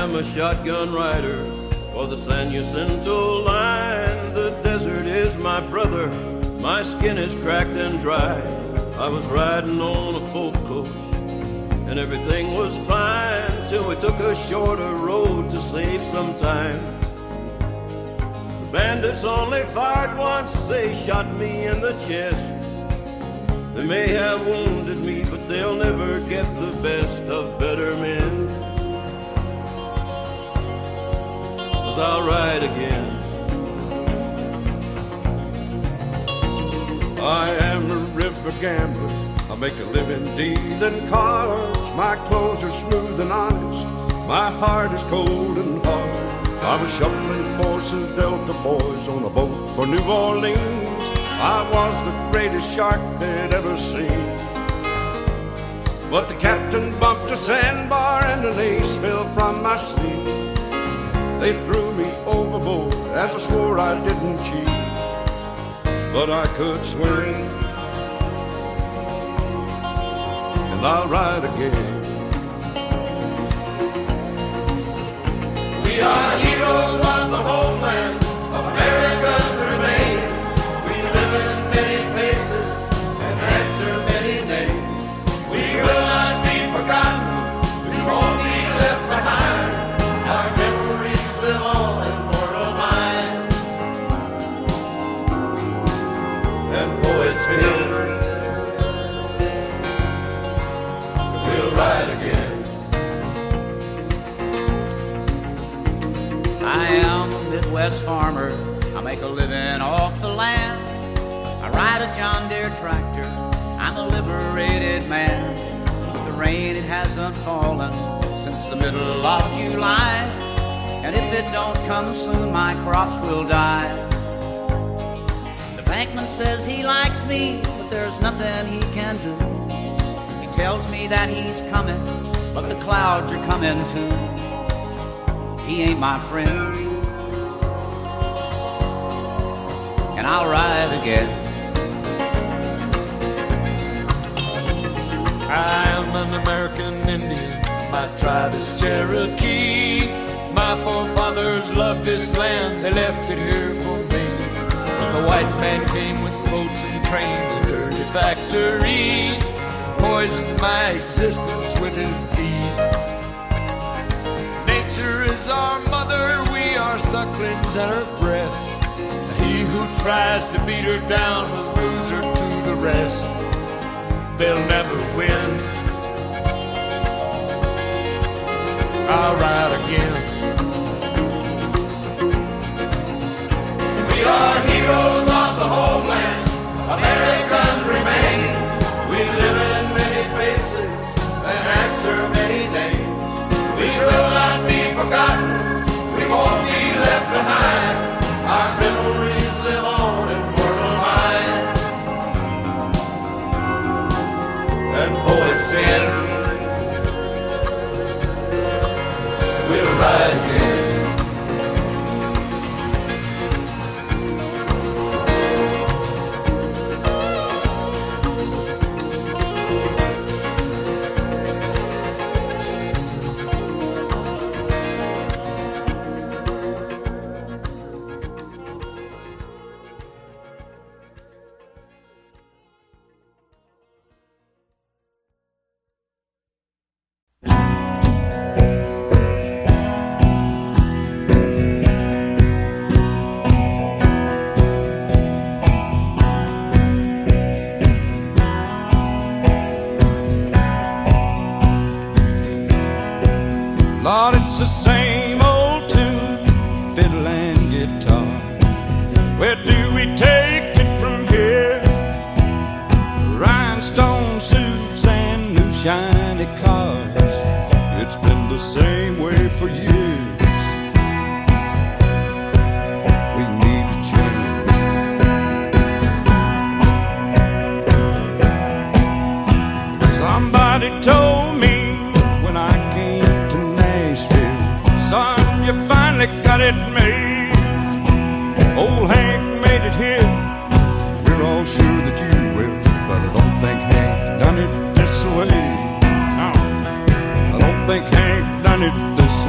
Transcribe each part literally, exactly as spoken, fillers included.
am a shotgun rider for the San Jacinto line. The desert is my brother, my skin is cracked and dry. I was riding on a folk coach and everything was fine till we took a shorter road to save some time. The bandits only fired once, they shot me in the chest. They may have wounded me, but they'll never get the best of better men. 'Cause I'll ride again. I am a river gambler, I make a living dealing cards. My clothes are smooth and honest, my heart is cold and hard. I was shuffling for some Delta boys on a boat for New Orleans. I was the greatest shark they'd ever seen. But the captain bumped a sandbar and an ace fell from my sleeve. They threw me overboard as I swore I didn't cheat. But I could swim, and I'll ride again. We are heroes of the homeland, American remains. We live in many faces and answer many names. We will not be forgotten, we won't be left behind. Our memories live on in mortal minds. And poets feel we'll ride again. I am a Midwest farmer, I make a living off the land. I ride a John Deere tractor, I'm a liberated man. With the rain it hasn't fallen since the middle of July, and if it don't come soon my crops will die. The bankman says he likes me, but there's nothing he can do. He tells me that he's coming, but the clouds are coming too. He ain't my friend, and I'll ride again. I am an American Indian, my tribe is Cherokee. My forefathers loved this land, they left it here for me. When the white man came with boats and trains and dirty factories, poisoned my existence with his deed. Nature is our mother, we are sucklings at her breast. He who tries to beat her down will lose her to the rest. They'll never win. I'll ride again. We are heroes of the homeland, Americans remain. We live in many faces and answer many names. We will not be forgotten, we won't be left behind. Our memories live on in mortal minds. And poets sing, we'll ride again. Lord, it's the same old tune, fiddle and guitar. Where do we take it from here? Rhinestone suits and new shiny cars. It's been the same way for years. We need a change. Somebody told me when I came to Nashville, son, you finally got it made. Old Hank made it here. We're all sure that you will, but I don't think Hank done it this way. No, I don't think Hank done it this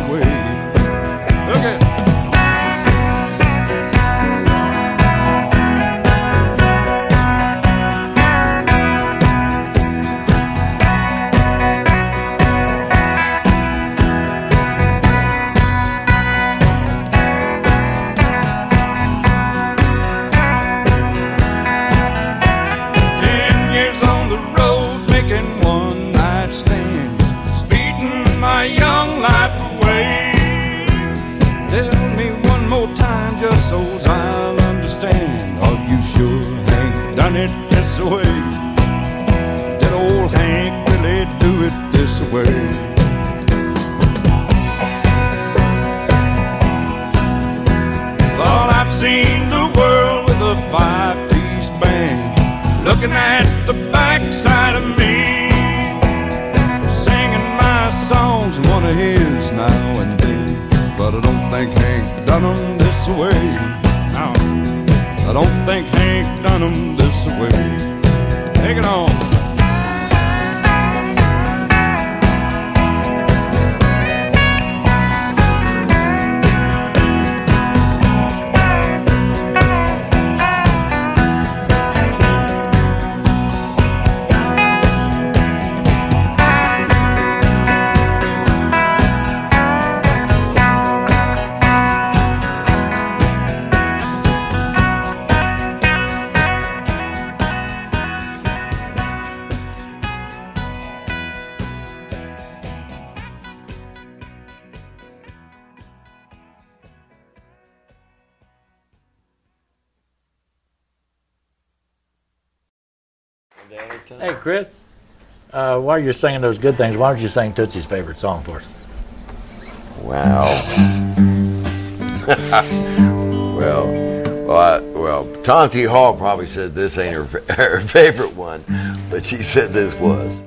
done it this way? Did old Hank really do it this way? Thought I've seen the world with a five-piece band, looking at the backside of me, singing my songs, one of his now and then. But I don't think Hank done them this way. No, I don't think Hank done them this way. Take it on. Hey, Chris, uh, while you're singing those good things, why don't you sing Tootsie's favorite song for us? Wow. well, well, I, well, Tom T. Hall probably said this ain't her, her favorite one, but she said this was.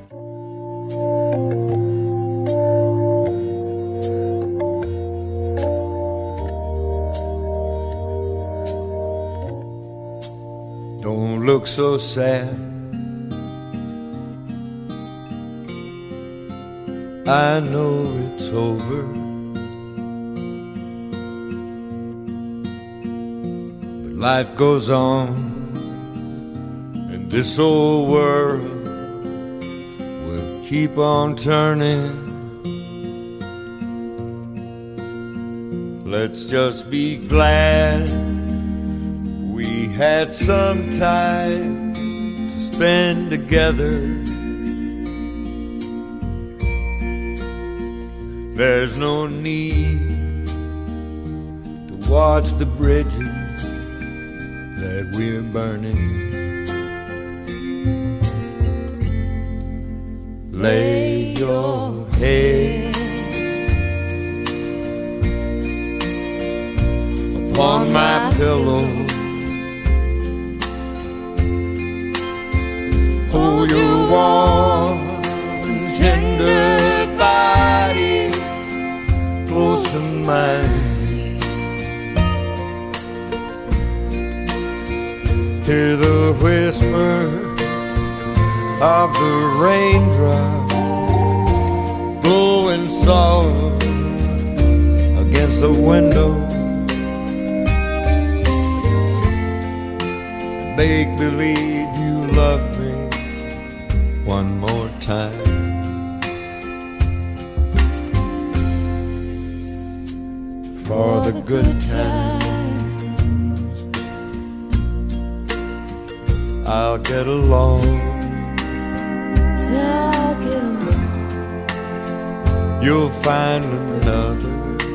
Don't look so sad, I know it's over, but life goes on, and this old world will keep on turning. Let's just be glad we had some time to spend together. There's no need to watch the bridges that we're burning. Lay your head upon my pillow, hold your warm and tender body close to mine. Hear the whisper of the raindrop blowing soft against the window. Make believe you love me one more time. For the good times, I'll get along. So I'll get along. You'll find another,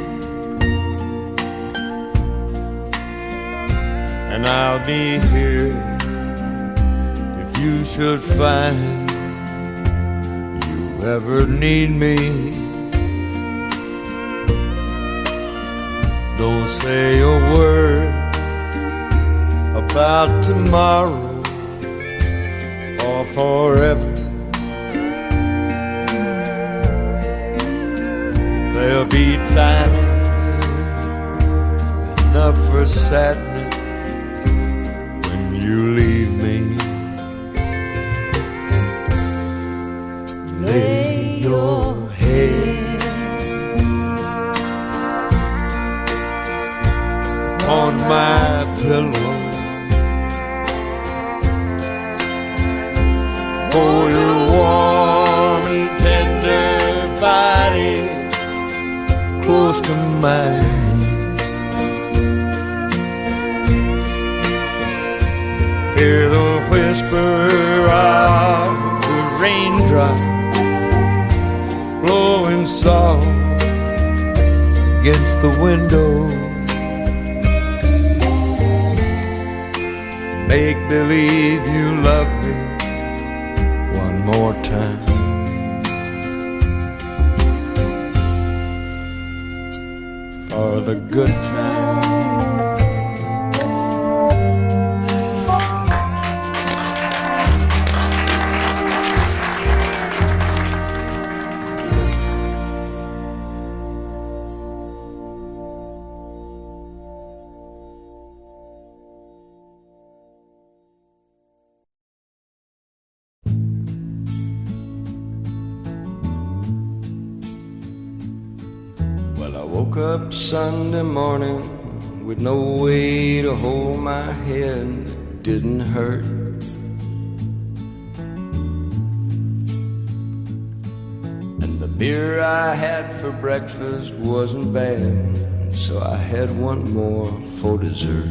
and I'll be here if you should find you ever need me. Don't say a word about tomorrow or forever. There'll be time enough for sadness when you leave me. Lay your head on my pillow, hold your warm and tender body close to mine. Hear the whisper of the raindrop blowing soft against the window. make believe you love me one more time. For the good times. Well, I woke up Sunday morning with no way to hold my head. It didn't hurt. And the beer I had for breakfast wasn't bad, so I had one more for dessert.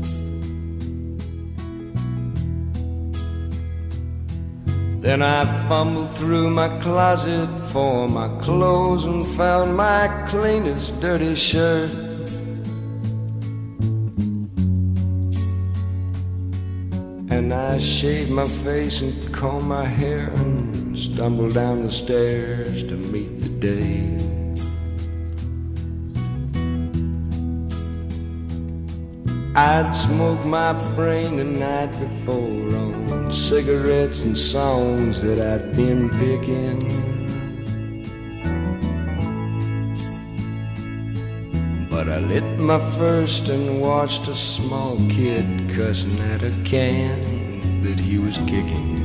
Then I fumbled through my closet for my clothes and found my cleanest dirty shirt. And I shaved my face and combed my hair and stumbled down the stairs to meet the day. I'd smoked my brain the night before on cigarettes and songs that I'd been picking. But I lit my first and watched a small kid cussing at a can that he was kicking.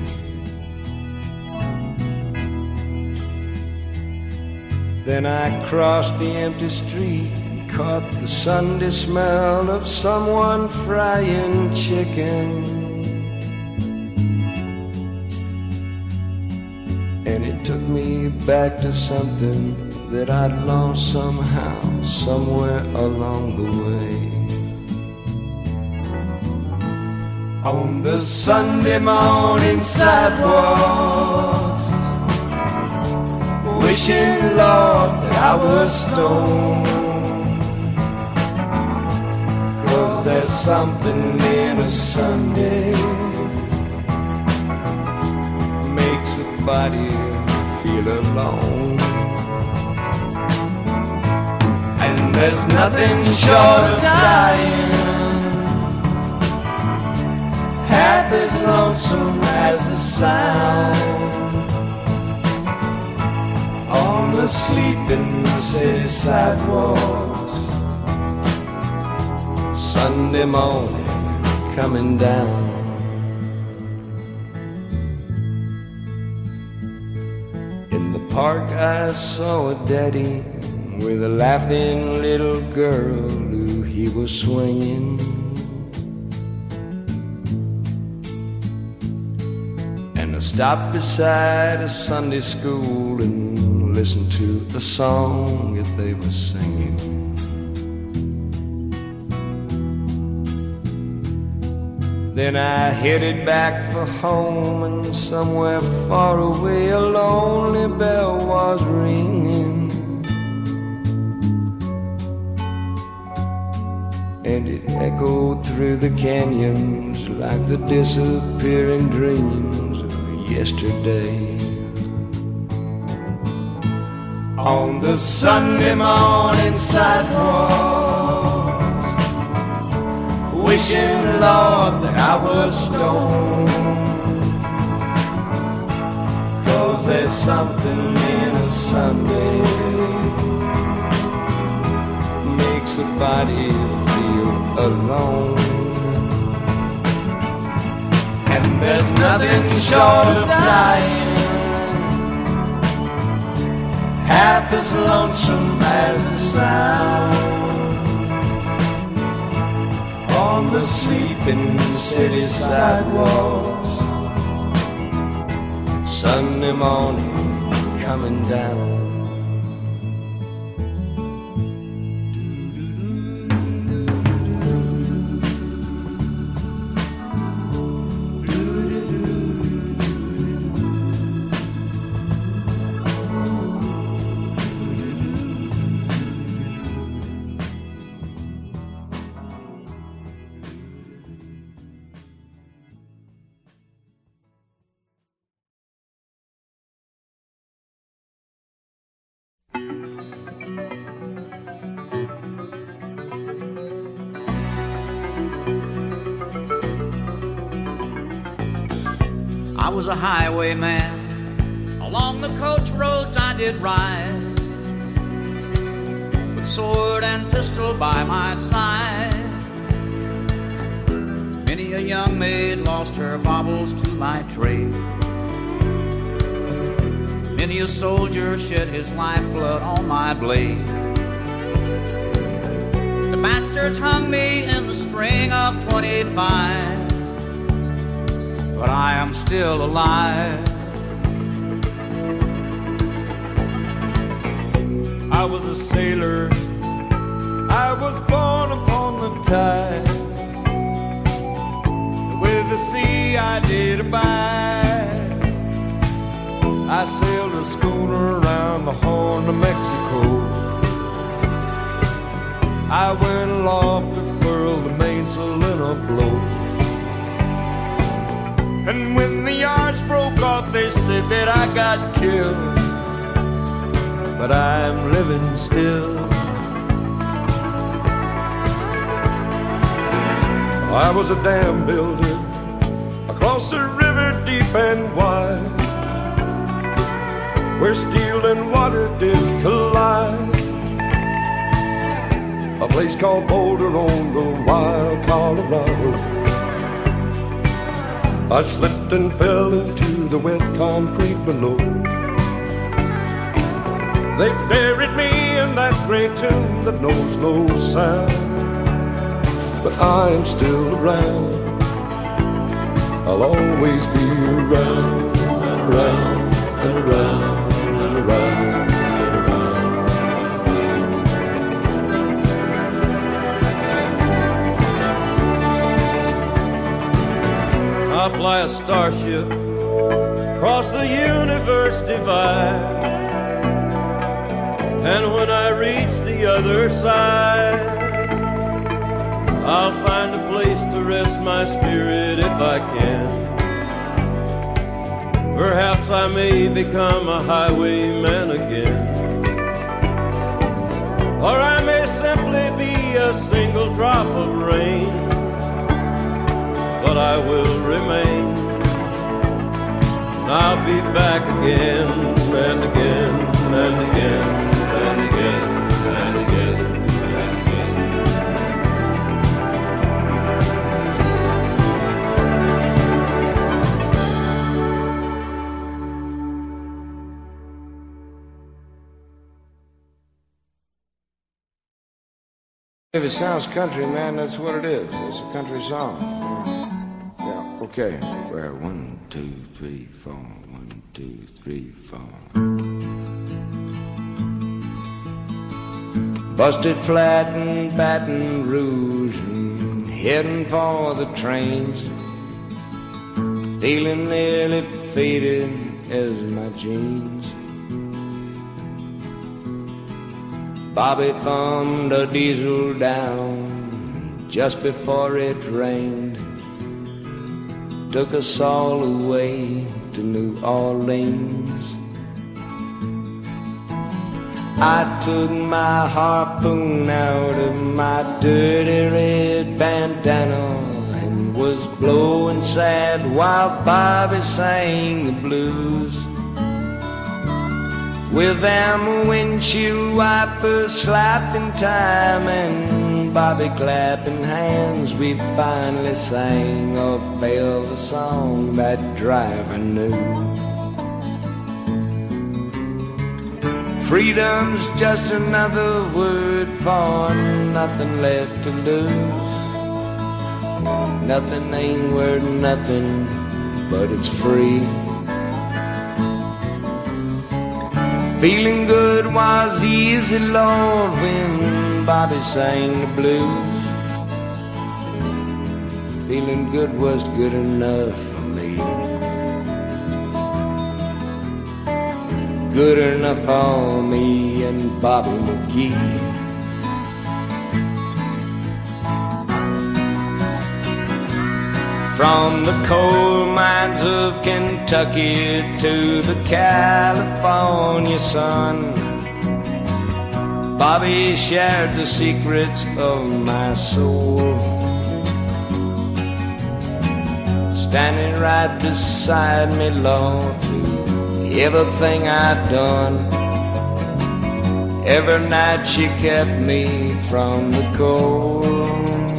Then I crossed the empty street, caught the Sunday smell of someone frying chicken. And it took me back to something that I'd lost somehow, somewhere along the way. On the Sunday morning sidewalk, wishing, Lord, that I was stoned. There's something in a Sunday makes a body feel alone. And there's nothing short of dying half as lonesome as the sound on the sleeping city sidewalks. Sunday morning coming down. In the park I saw a daddy with a laughing little girl who he was swinging. And I stopped beside a Sunday school and listened to a song that they were singing. Then I headed back for home, and somewhere far away a lonely bell was ringing. And it echoed through the canyons like the disappearing dreams of yesterday. On the Sunday morning sidewalk, wishing, Lord, that I was stoned. 'Cause there's something in a Sunday makes a body feel alone. And there's nothing short of dying half as lonesome as the sound on the sleeping city sidewalks. Sunday morning coming down. I was a highwayman. Along the coach roads I did ride, with sword and pistol by my side. Many a young maid lost her baubles to my trade. Many a soldier shed his lifeblood on my blade. The bastards hung me in the spring of twenty-five, but I am still alive. I was a sailor, I was born upon the tide. With the sea I did abide. I sailed a schooner around the Horn of Mexico. I went aloft to furl the mainsail in a blow. And when the yards broke off, they said that I got killed. But I'm living still. I was a dam builder across a river deep and wide, where steel and water did collide. A place called Boulder on the wild Colorado. I slipped and fell into the wet concrete below. They buried me in that great tomb that knows no sound, but I am still around. I'll always be around, and around, and around, and around, and around. I fly a starship across the universe divide, and when I reach the other side, I'll find a place to rest my spirit if I can. Perhaps I may become a highwayman again, or I may simply be a single drop of rain, but I will remain. And I'll be back again and again and again and again and again and again. If it sounds country, man, that's what it is. It's a country song. Yeah, okay. Well, one, two, three, four. One, two, three, four. Busted flat in Baton Rouge and heading for the trains, feeling nearly faded as my jeans. Bobby thumbed a diesel down just before it rained, took us all away to New Orleans. I took my harpoon out of my dirty red bandana and was blowing sad while Bobby sang the blues. With them windshield wipers slapping time and Bobby clapping hands, we finally sang a velvet song that driver knew. Freedom's just another word for nothing left to lose. Nothing ain't worth nothing, but it's free. Feeling good was easy, Lord, when Bobby sang the blues. Feeling good was good enough for me. Good enough for me and Bobby McGee. From the coal mines of Kentucky to the California sun, Bobby shared the secrets of my soul. standing right beside me, Lord, to everything I'd done. Every night she kept me from the cold.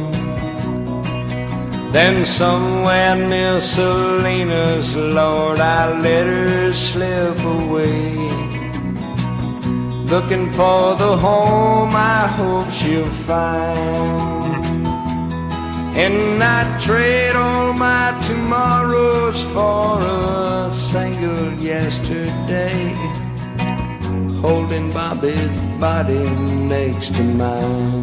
Then somewhere near Salinas, Lord, I let her slip away, looking for the home I hope she'll find. And I'd trade all my tomorrows for a single yesterday, holding Bobby's body next to mine.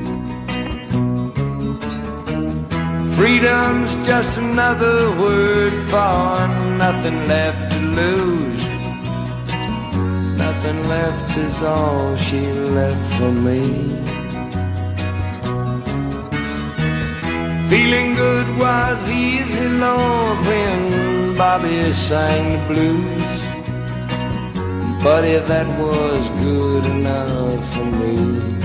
Freedom's just another word for nothing left to lose. Nothing left is all she left for me. Feeling good was easy, Lord, when Bobby sang the blues. Buddy, that was good enough for me.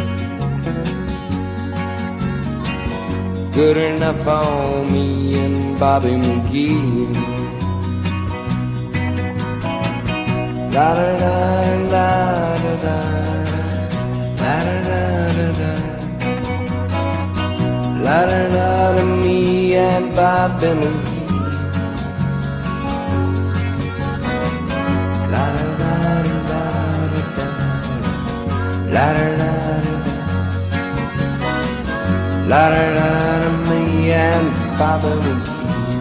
Good enough for me and Bobby McGee. La da da da da da, la da da da da, la da da da, me and Bobby McGee. La da da da da da, la da da da, la da da da, me and Bobby McGee.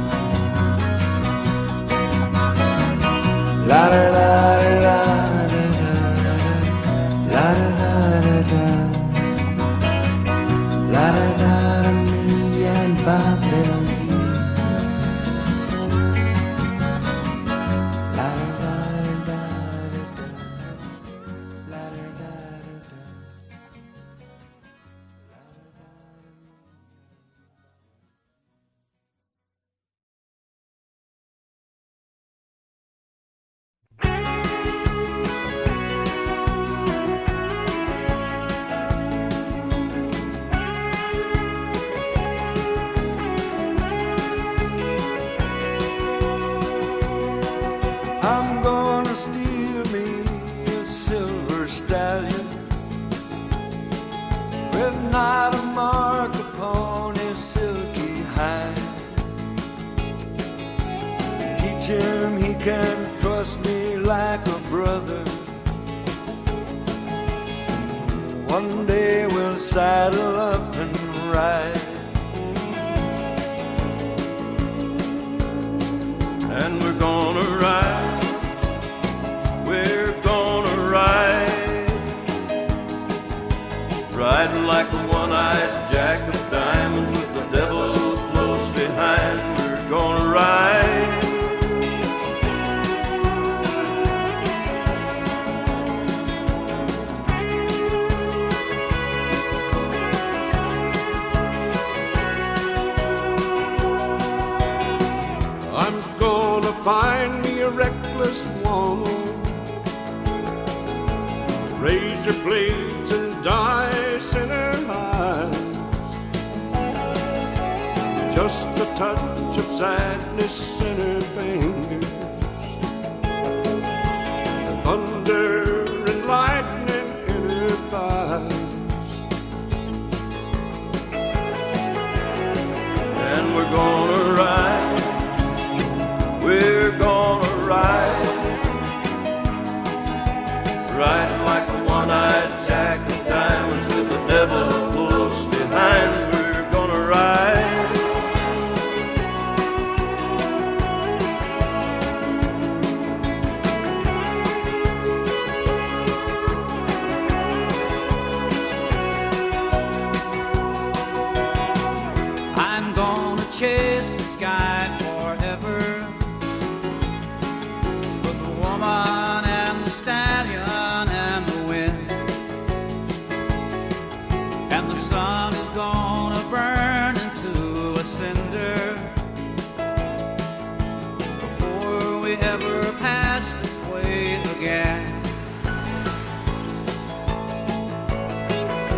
La da da da da da, la da da da, la da da da, me and Bobby McGee. La da da da da, la da da da. I'm gonna steal me a silver stallion with not a mark upon his silky hide. Teach him he can trust me like a brother. One day we'll saddle up and ride. And we're gonna ride. We're gonna ride, riding like a one-eyed jack of diamonds with the devil close behind. We're gonna ride. I'm gonna find me a reckless woman, razor blades and dice in her eyes, just a touch of sadness in her fingers, the thunder and lightning in her thighs. And we're gonna ride. We're gonna ride, riding like a one-eyed jack of diamonds with the devil close behind. We're gonna ride. I'm gonna chase the sky forever with the woman and the stallion and the wind. And the sun is gonna burn into a cinder before we ever pass this way again.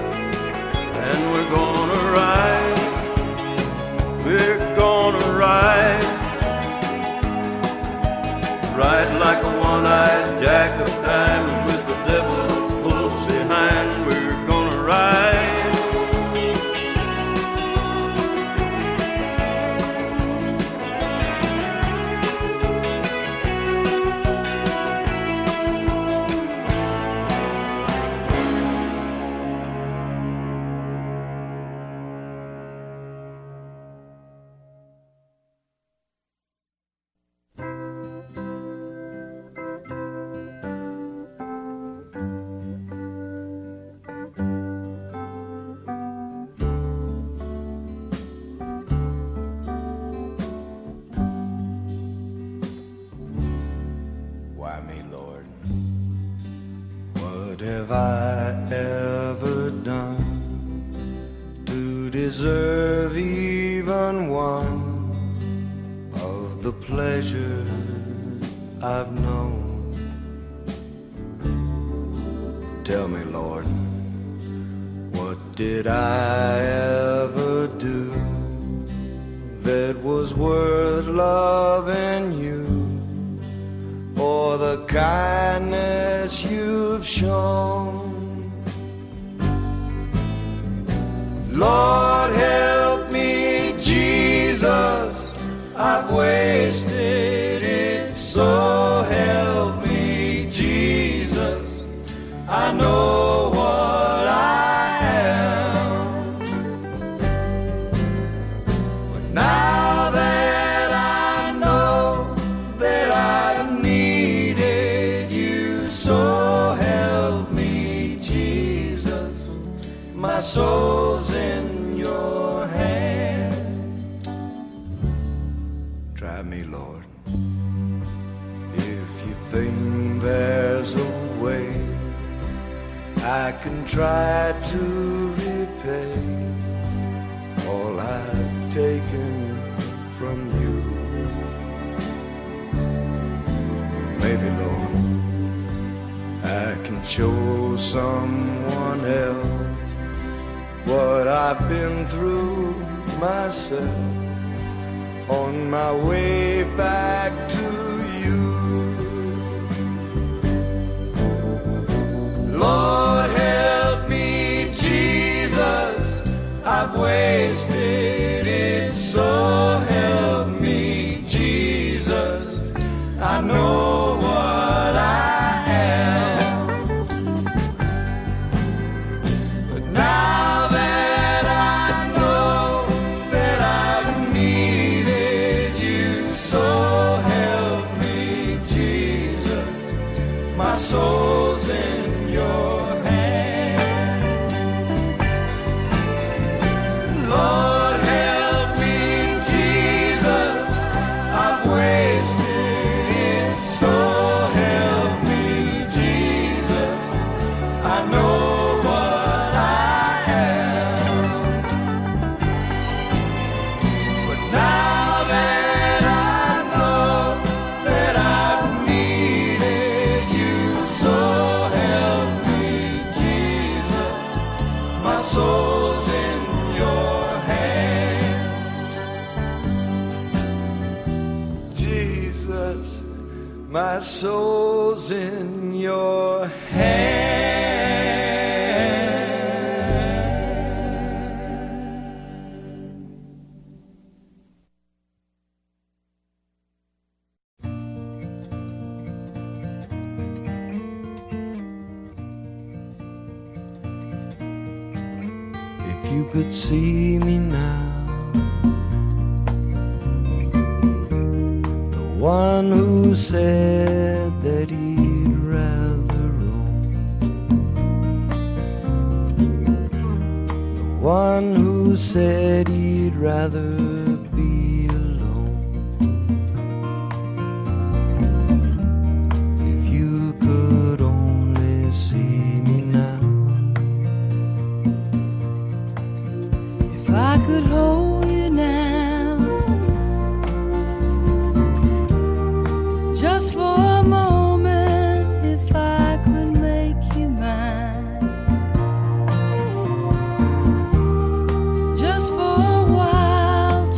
And we're gonna ride. We're gonna ride. ride like a one-eyed jack of diamonds with the devil close behind. We're gonna ride. Why me, Lord? What have I ever done to deserve even one of the pleasures I've known? Tell me, Lord, what did I ever do that was worth loving you? For the kindness you've shown. Lord, help me, Jesus, I've wasted it, so help me, Jesus, I know what I am. But now that I know that I needed you, so help me, Jesus, my soul's in your hands. Try me, Lord, if you think there's a way I can try to repay all I've taken from you. Maybe, Lord, I can show someone else what I've been through myself on my way back to you. Lord, help me, Jesus, I've wasted it, so help me, Jesus, I know what I am. But now that I know that I've needed you, so help me, Jesus, my soul's in your hands. Lord, help me, Jesus, I've wasted it, so help me, Jesus, I know what I am. But now that I know that I've needed you, so help me, Jesus, my soul's in your hands. Jesus, my soul's in your hands. If you could see me now, the one who said that he'd rather roam, the one who said he'd rather be alone. If you could only see me now, If I could hold you now, just for a moment, if I could make you mine, just for a while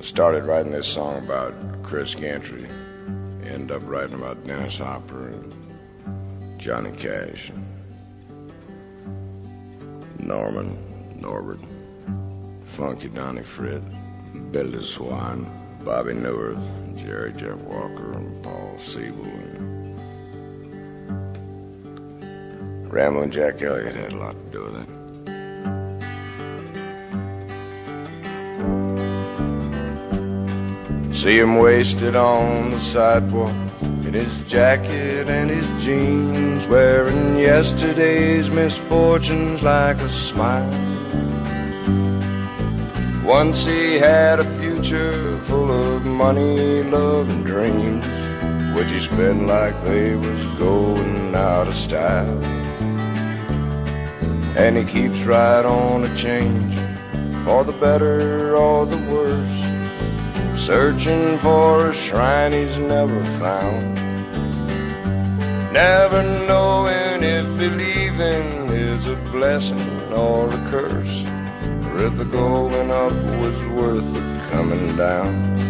started writing this song about Chris Gantry. Ended up writing about Dennis Hopper and Johnny Cash, and Norman, Norbert, Funky Donnie Fritz, Billy Swan, Bobby Newirth, Jerry Jeff Walker, and Paul Siebel. And Ramblin' Jack Elliott had a lot to do with it. See him wasted on the sidewalk in his jacket and his jeans, wearing yesterday's misfortunes like a smile. Once he had a future full of money, love, and dreams, which he spent like they was going out of style. And he keeps right on a change, for the better or the worse, searching for a shrine he's never found, never knowing if believing is a blessing or a curse, or if the going up was worth the coming down.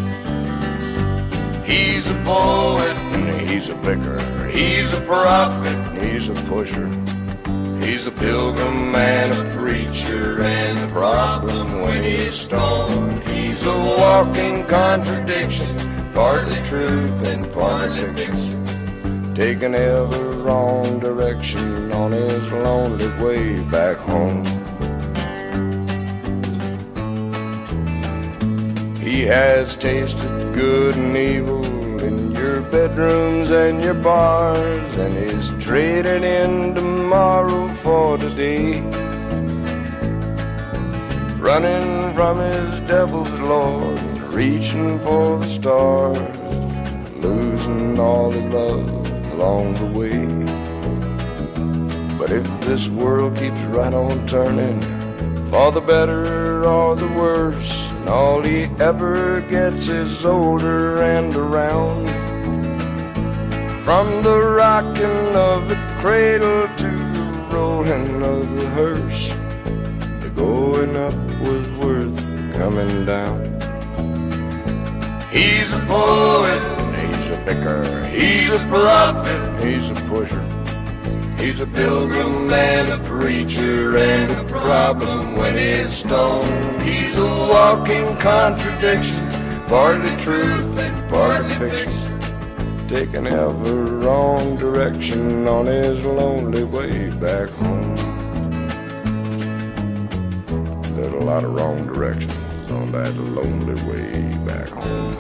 He's a poet and he's a picker, he's a prophet and he's a pusher, he's a pilgrim and a preacher, and the problem when he's stoned, he's a walking contradiction, partly truth and partly fiction, taking ever wrong direction on his lonely way back home. He has tasted good and evil in your bedrooms and your bars, and is trading in tomorrow for today, running from his devil's lord, reaching for the stars, losing all he loved along the way. But if this world keeps right on turning, for the better or the worse, and all he ever gets is older and around, from the rocking of the cradle to the rolling of the hearse, the going up was worth coming down. He's a poet, he's a picker, he's a prophet, he's a pusher, he's a pilgrim and a preacher, and a problem when he's stoned, he's a walking contradiction, partly truth and partly fiction, taking ever wrong direction on his lonely way back home. There's a lot of wrong directions on that lonely way back home.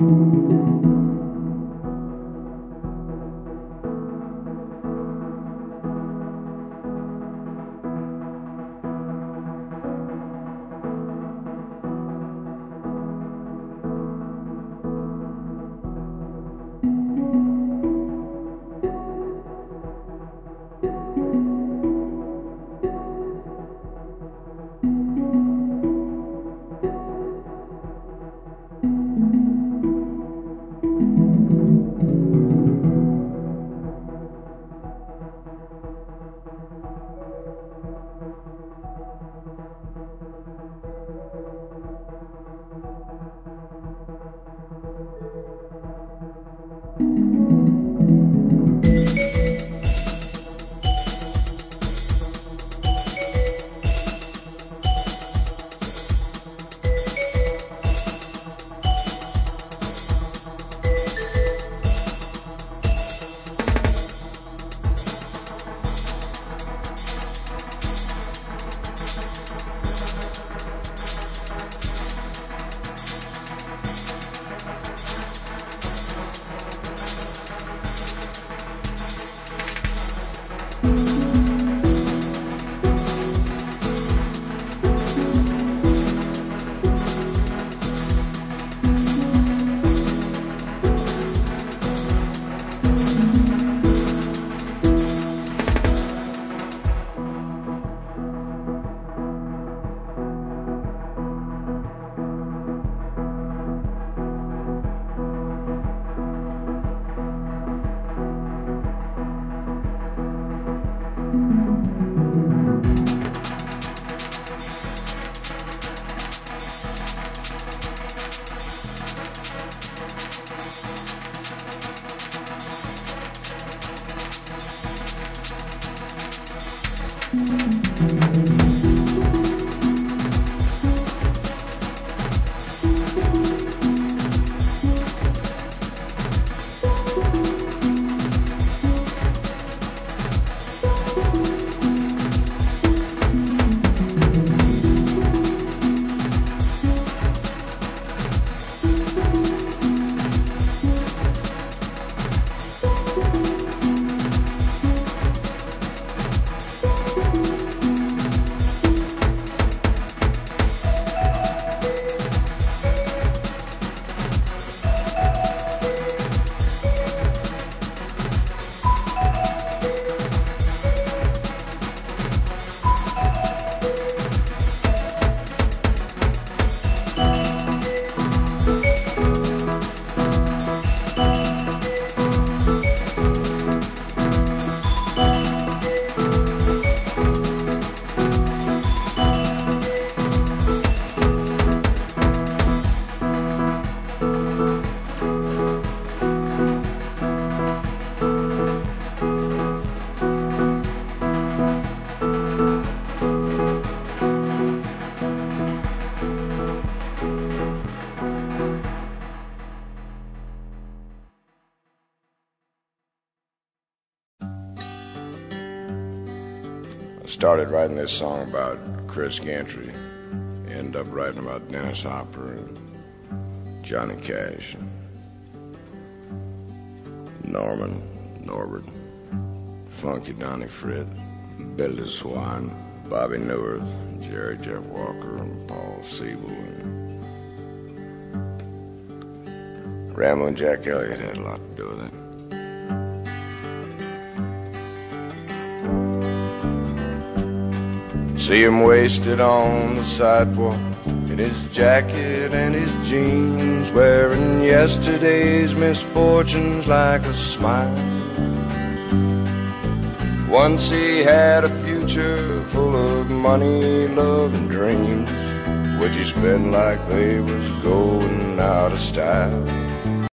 Started writing this song about Chris Gantry. Ended up writing about Dennis Hopper and Johnny Cash, and Norman, Norbert, Funky Donnie Fritz, Billy Swan, Bobby Newirth, Jerry Jeff Walker, and Paul Siebel. And Ramblin' Jack Elliott had a lot to do with it. See him wasted on the sidewalk in his jacket and his jeans, wearing yesterday's misfortunes like a smile. Once he had a future full of money, love, and dreams, which he spent like they was going out of style.